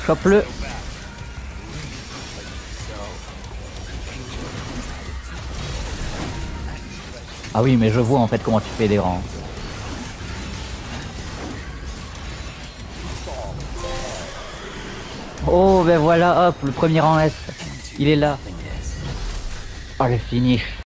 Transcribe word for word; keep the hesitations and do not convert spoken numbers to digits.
Chope-le. Ah oui, mais je vois en fait comment tu fais des rangs. Oh, ben voilà, hop, le premier rang S. Il est là. Oh, le finish.